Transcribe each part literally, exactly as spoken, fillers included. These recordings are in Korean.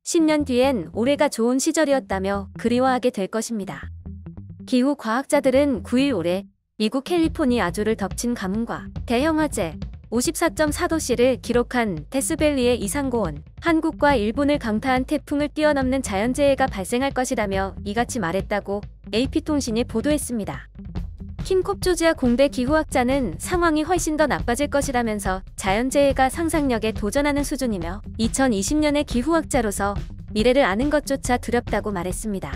십 년 뒤엔 올해가 좋은 시절이었다며 그리워하게 될 것입니다. 기후 과학자들은 구 일 올해 미국 캘리포니아주를 덮친 가뭄과 대형 화재 오십사 점 사 도씨를 기록한 데스밸리의 이상고온, 한국과 일본을 강타한 태풍을 뛰어넘는 자연재해가 발생할 것이라며 이같이 말했다고 에이피통신이 보도했습니다. 킹콥 조지아 공대 기후학자는 상황이 훨씬 더 나빠질 것이라면서 자연재해가 상상력에 도전하는 수준이며 이천이십 년의 기후학자로서 미래를 아는 것조차 두렵다고 말했습니다.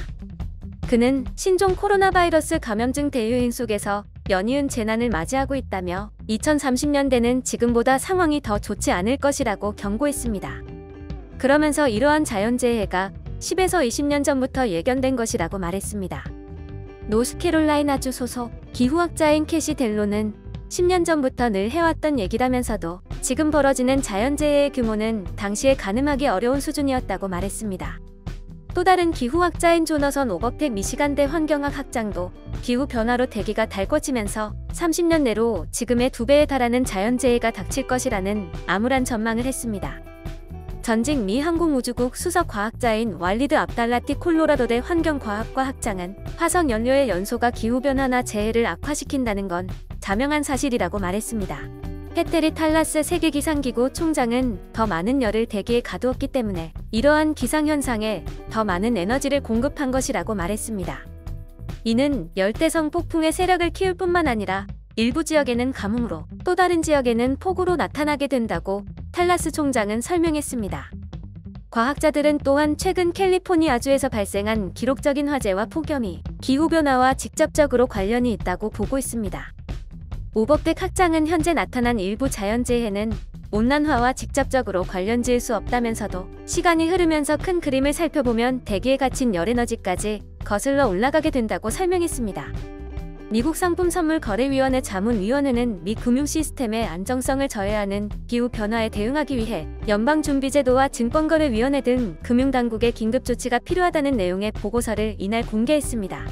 그는 신종 코로나 바이러스 감염증 대유행 속에서 연이은 재난을 맞이하고 있다며 이천삼십 년대는 지금보다 상황이 더 좋지 않을 것이라고 경고했습니다. 그러면서 이러한 자연재해가 십에서 이십 년 전부터 예견된 것이라고 말했습니다. 노스캐롤라이나주 소속 기후학자인 캐시 델로는 십 년 전부터 늘 해왔던 얘기라면서도 지금 벌어지는 자연재해의 규모는 당시에 가늠하기 어려운 수준이었다고 말했습니다. 또 다른 기후학자인 조너선 오버팩 미시간대 환경학 학장도 기후변화로 대기가 달궈지면서 삼십 년 내로 지금의 두 배에 달하는 자연재해가 닥칠 것이라는 암울한 전망을 했습니다. 전직 미 항공우주국 수석과학자인 왈리드 압달라티 콜로라도대 환경과학과 학장은 화석 연료의 연소가 기후변화나 재해를 악화시킨다는 건 자명한 사실이라고 말했습니다. 페테리 탈라스 세계기상기구 총장은 더 많은 열을 대기에 가두었기 때문에 이러한 기상현상에 더 많은 에너지를 공급한 것이라고 말했습니다. 이는 열대성 폭풍의 세력을 키울 뿐만 아니라 일부 지역에는 가뭄으로 또 다른 지역에는 폭우로 나타나게 된다고 탈라스 총장은 설명했습니다. 과학자들은 또한 최근 캘리포니아주에서 발생한 기록적인 화재와 폭염이 기후변화와 직접적으로 관련이 있다고 보고 있습니다. 오버백 학장은 현재 나타난 일부 자연재해는 온난화와 직접적으로 관련지을 수 없다면서도 시간이 흐르면서 큰 그림을 살펴보면 대기에 갇힌 열에너지까지 거슬러 올라가게 된다고 설명했습니다. 미국 상품선물거래위원회 자문위원회는 미 금융시스템의 안정성을 저해하는 기후변화에 대응하기 위해 연방준비제도와 증권거래위원회 등 금융당국의 긴급조치가 필요하다는 내용의 보고서를 이날 공개했습니다.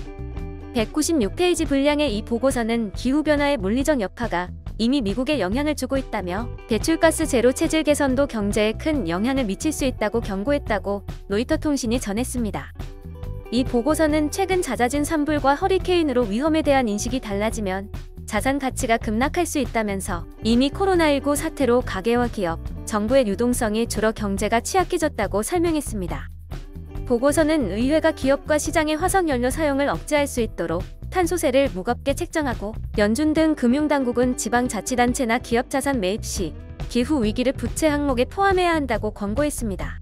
백구십육 페이지 분량의 이 보고서는 기후변화의 물리적 여파가 이미 미국에 영향을 주고 있다며 배출가스 제로 체질 개선도 경제에 큰 영향을 미칠 수 있다고 경고했다고 로이터 통신이 전했습니다. 이 보고서는 최근 잦아진 산불과 허리케인으로 위험에 대한 인식이 달라지면 자산 가치가 급락할 수 있다면서 이미 코로나십구 사태로 가계와 기업, 정부의 유동성이 줄어 경제가 취약해졌다고 설명했습니다. 보고서는 의회가 기업과 시장의 화석연료 사용을 억제할 수 있도록 탄소세를 무겁게 책정하고 연준 등 금융당국은 지방자치단체나 기업 자산 매입 시 기후위기를 부채 항목에 포함해야 한다고 권고했습니다.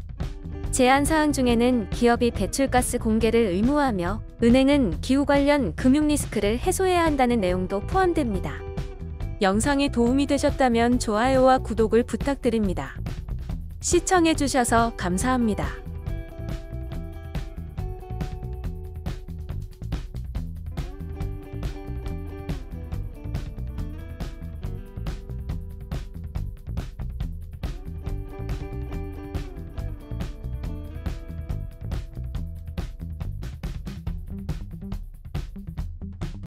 제안사항 중에는 기업이 배출가스 공개를 의무화하며 은행은 기후 관련 금융 리스크를 해소해야 한다는 내용도 포함됩니다. 영상이 도움이 되셨다면 좋아요와 구독을 부탁드립니다. 시청해주셔서 감사합니다.